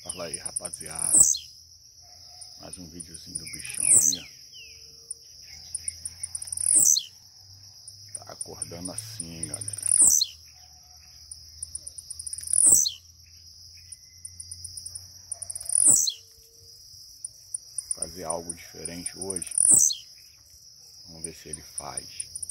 Fala aí, rapaziada. Mais um videozinho do bichão aí, ó. Tá acordando assim, galera. Fazer algo diferente hoje. Vamos ver se ele faz.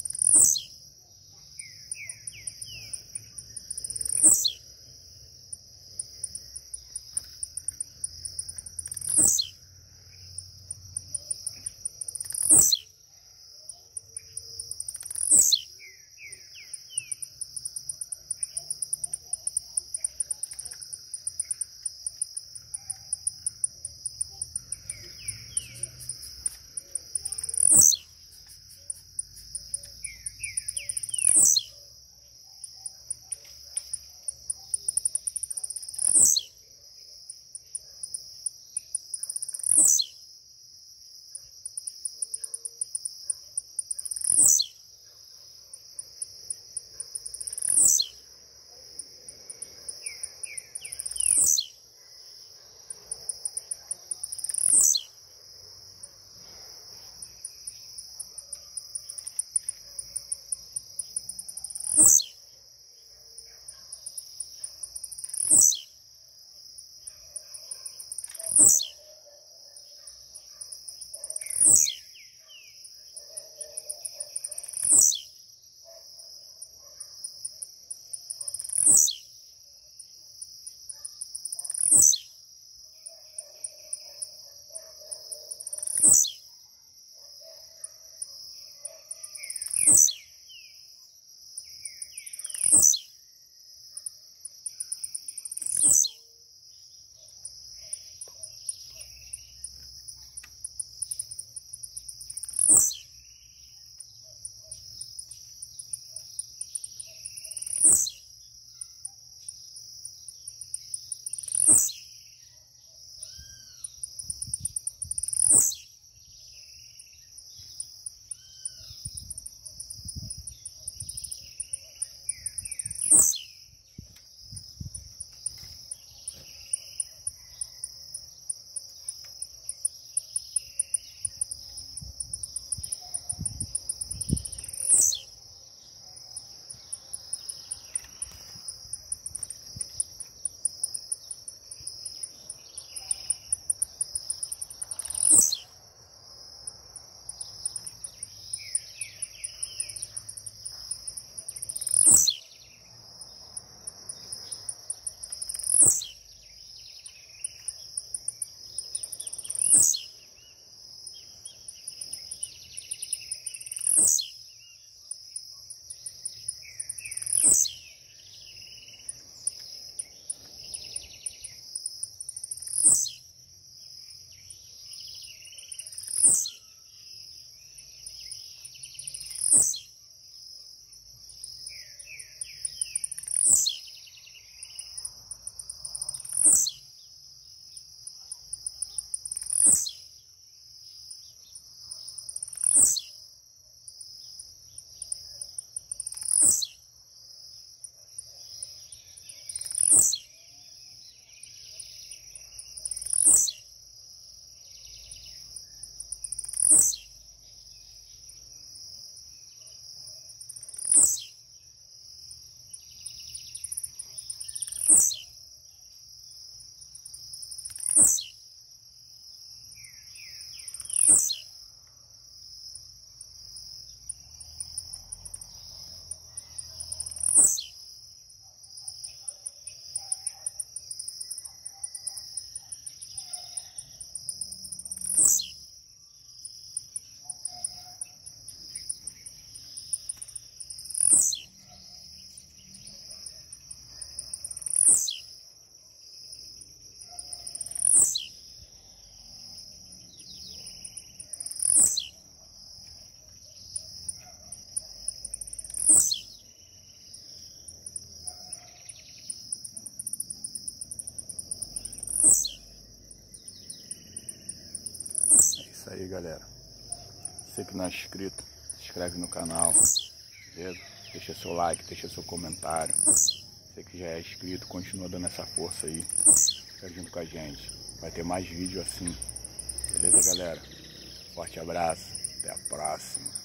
É isso aí, galera. Você que não é inscrito, se inscreve no canal, beleza? Deixa seu like, deixa seu comentário. Você que já é inscrito, continua dando essa força aí. fica junto com a gente. Vai ter mais vídeo assim. Beleza, galera? Forte abraço. Até a próxima.